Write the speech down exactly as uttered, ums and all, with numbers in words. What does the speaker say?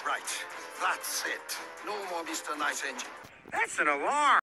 Right. That's it. No more Mister Nice Engine. That's an alarm.